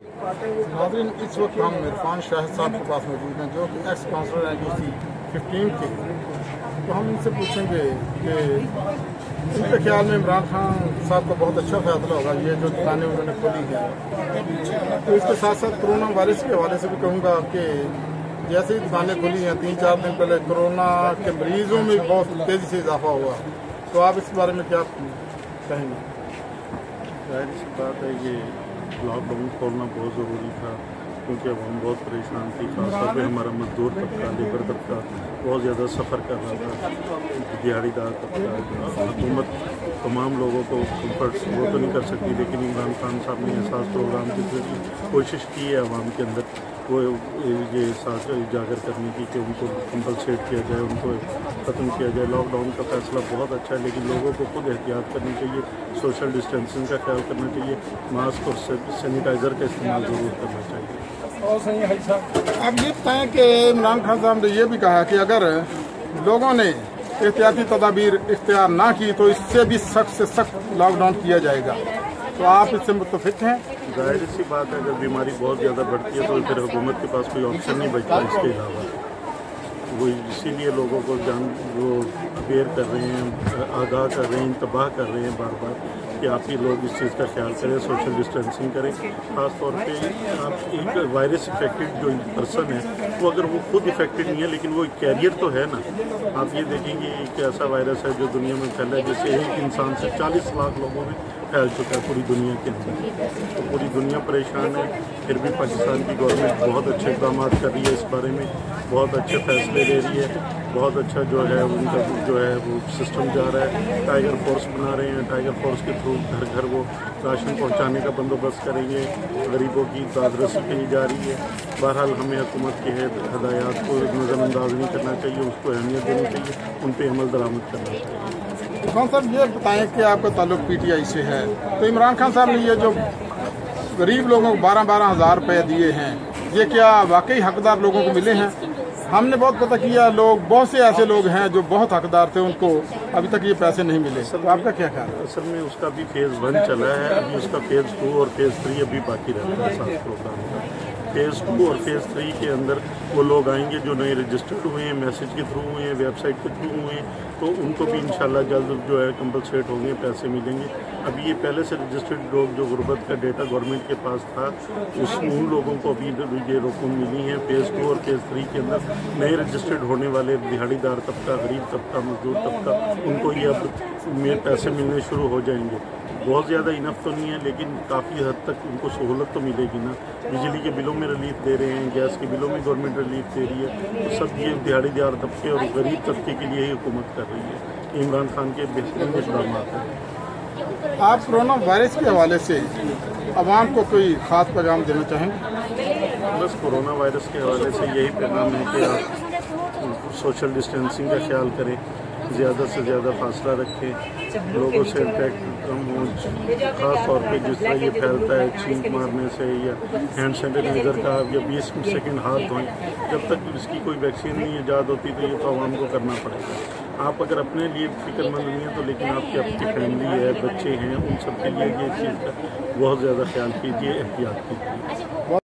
नाज़रीन, इस वक्त हम इरफान शाहिद साहब के पास मौजूद हैं जो कि एक्स काउंसलर हैं UC 15 के। तो हम इनसे पूछेंगे कि इनके ख्याल में इमरान खान साहब का बहुत अच्छा फैसला होगा ये जो दुकानें उन्होंने खोली हैं। तो इसके साथ साथ कोरोना वायरस के हवाले से भी कहूँगा कि जैसे ही दुकानें खुली हैं 3-4 दिन पहले कोरोना के मरीजों में बहुत तेज़ी से इजाफा हुआ। तो आप इस बारे में क्या कहेंगे? जाहिर सी बात है ये लॉकडाउन खोलना बहुत ज़रूरी था क्योंकि अब हम बहुत परेशान थी। खासतौर पे हमारा मजदूर तबका, लेबर तबका बहुत ज़्यादा सफ़र कर रहा था। दिहाड़ीदार तबका, हुकूमत तमाम लोगों को कम्फर्ट वो तो नहीं कर सकती, लेकिन इमरान खान साहब ने एहसास प्रोग्राम की कोशिश की है आवाम के अंदर वो ये एहसास उजागर करने की कि उनको कंपलसेट किया जाए, उनको ख़त्म किया जाए। लॉकडाउन का फैसला बहुत अच्छा है, लेकिन लोगों को खुद एहतियात करनी चाहिए, सोशल डिस्टेंसिंग का ख्याल करना चाहिए, मास्क और सैनिटाइज़र का इस्तेमाल ज़रूर करना चाहिए। अब ये बताएँ कि इमरान खान साहब ने यह भी कहा कि अगर लोगों ने एहतियाती तदाबीर इख्तियार ना की तो इससे भी सख्त से सख्त लॉकडाउन किया जाएगा। तो आप इससे मुत्तफिक हैं? जाहिर सी बात है, अगर बीमारी बहुत ज़्यादा बढ़ती है तो फिर हुकूमत के पास कोई ऑप्शन नहीं बचता इसके अलावा। वो इसीलिए लोगों को वो अवेयर कर रहे हैं, आगाह कर रहे हैं, इंतबाह कर रहे हैं बार बार कि आप ही लोग इस चीज़ का ख्याल करें, सोशल डिस्टेंसिंग करें। ख़ास तौर पे आप एक वायरस इफेक्टेड जो पर्सन है वो अगर वो खुद इफेक्टेड नहीं है लेकिन वो कैरियर तो है ना। आप ये देखेंगे एक ऐसा वायरस है जो दुनिया में फैला है, जैसे एक इंसान से 40 लाख लोगों में फैल चुका है पूरी दुनिया के अंदर। तो पूरी दुनिया परेशान है, फिर भी पाकिस्तान की गवर्नमेंट बहुत अच्छे इक़दाम कर रही है, इस बारे में बहुत अच्छे फैसले ले रही है, बहुत अच्छा जो है उनका जो है वो सिस्टम जा रहा है। टाइगर फोर्स बना रहे हैं, टाइगर फोर्स के थ्रू घर घर वो राशन पहुंचाने का बंदोबस्त करेंगे, गरीबों की दादरसी की जा रही है। बहरहाल हमें हुकूमत के हदायत को नज़रअंदाज नहीं करना चाहिए, उसको अहमियत देनी चाहिए, उन पर अमल दरामद करना चाहिए। इरफान साहब ये बताएं कि आपका ताल्लुक PTI से है, तो इमरान खान साहब ने ये जो गरीब लोगों को 12-12 हज़ार रुपये दिए हैं, ये क्या वाकई हकदार लोगों को मिले हैं? हमने बहुत पता किया, लोग बहुत से ऐसे लोग हैं जो बहुत हकदार थे, उनको अभी तक ये पैसे नहीं मिले। तो आपका क्या ख्याल है? असल में उसका भी फेज़ 1 चला है, अभी उसका फेज़ 2 और फेज़ 3 अभी बाकी रहता है साथ प्रोग्राम का। फेज़ 2 और फेज़ 3 के अंदर वो लोग आएंगे जो नए रजिस्टर्ड हुए हैं, मैसेज के थ्रू हुए हैं, वेबसाइट के थ्रू हुए हैं, तो उनको भी इंशाल्लाह जल्द जो है कंपलसेट होंगे, पैसे मिलेंगे। अभी ये पहले से रजिस्टर्ड लोग जो गुर्बत का डेटा गवर्नमेंट के पास था उन लोगों को अभी ये रकम मिली है। फेज़ 2 और फेज़ 3 के अंदर नए रजिस्टर्ड होने वाले दिहाड़ीदार तबका, गरीब तबका, मजदूर तबका, उनको ये अब पैसे मिलने शुरू हो जाएंगे। बहुत ज़्यादा इनफ तो नहीं है लेकिन काफ़ी हद तक उनको सहूलत तो मिलेगी ना। बिजली के बिलों में रिलीफ दे रहे हैं, गैस के बिलों में गवर्नमेंट रिलीफ दे रही है, तो सब ये दिहाड़ीदार तबके और गरीब तबके के लिए ही हुकूमत कर रही है। इमरान खान के बेहतरीन इक़दाम हैं। आप कोरोना वायरस के हवाले से आवाम को कोई ख़ास पैगाम देना चाहेंगे? बस कोरोना वायरस के हवाले से यही पैगाम है कि आप सोशल डिस्टेंसिंग का ख्याल करें, ज़्यादा से ज़्यादा फासला रखें, लोगों से इंटरेक्ट कम हो। ख़ास तौर पे जिस तरह ये फैलता है छींक मारने से या हैंड सैनिटाइज़र का या 20 सेकंड हाथ धोएं, जब तक इसकी कोई वैक्सीन नहीं ईजाद होती तो ये तो आवाम को करना पड़ेगा। आप अगर अपने लिए फ़िक्रमंद नहीं है तो लेकिन आपकी फैमिली है, बच्चे हैं, उन सब के लिए ये चीज़ का बहुत ज़्यादा ख्याल कीजिए, एहतियात कीजिए।